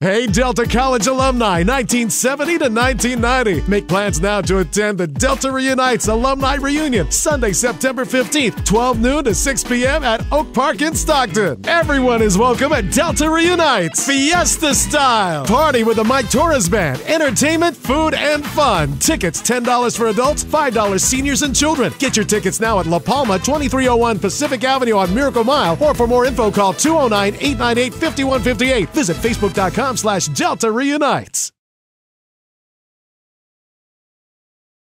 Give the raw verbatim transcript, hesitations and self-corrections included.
Hey, Delta College alumni, nineteen seventy to nineteen ninety. Make plans now to attend the Delta Reunites Alumni Reunion, Sunday, September fifteenth, twelve noon to six p m at Oak Park in Stockton. Everyone is welcome at Delta Reunites, Fiesta style. Party with the Mike Torres Band, entertainment, food, and fun. Tickets ten dollars for adults, five dollars seniors and children. Get your tickets now at La Palma, twenty-three oh one Pacific Avenue on Miracle Mile, or for more info, call two oh nine, eight nine eight, five one five eight. Visit facebook dot com slash Delta Reunites.